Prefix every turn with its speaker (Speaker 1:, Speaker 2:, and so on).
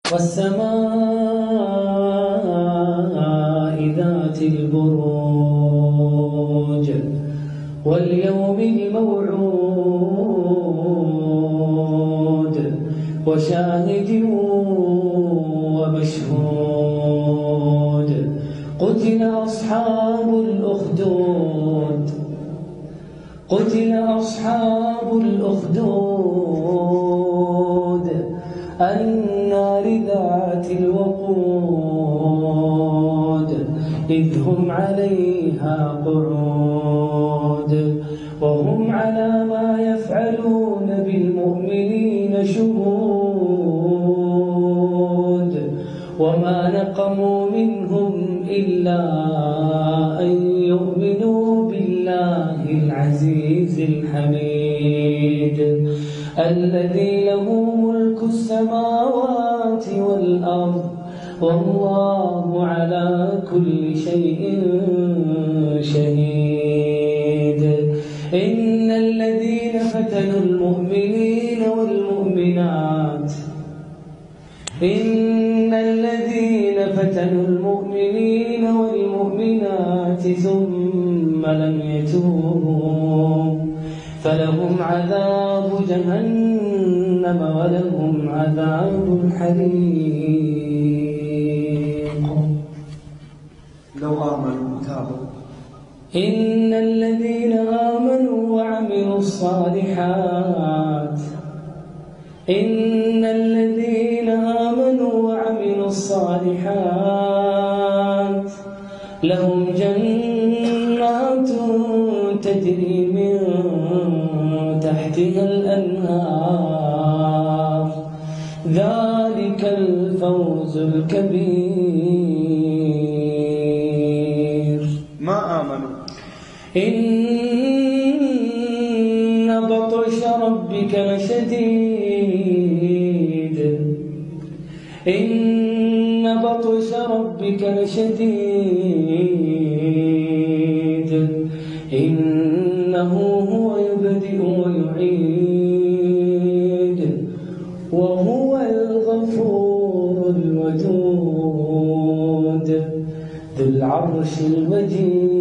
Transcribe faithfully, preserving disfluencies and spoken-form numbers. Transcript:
Speaker 1: والسماء ذات البروج واليوم الموعود وشاهد ومشهود قتل أصحاب الأخدود قتل أصحاب الأخدود النار ذات الوقود إذ هم عليها قعود وهم على ما يفعلون بالمؤمنين شهود وما نقموا منهم إلا أن يؤمنوا بالله العزيز الحميد الذي له ملك السماوات والأرض والله على كل شيء شهيد إن الذين فتنوا المؤمنين والمؤمنات إن الذين فتنوا المؤمنين والمؤمنات ثم لم يتوبوا فلهم عذاب جهنم ولهم عذاب الحريق
Speaker 2: لو آمنوا تابوا
Speaker 1: إن الذين آمنوا وعملوا الصالحات إن الذين آمنوا وعملوا الصالحات لهم جنات تجري من تحتها الأنهار ذلك الفوز الكبير.
Speaker 2: ما آمنوا
Speaker 1: إن بطش ربك لشديد إن بطش ربك لشديد إنه هو يبدئ ويعيد وهو الغفور الودود ذو العرش المجيد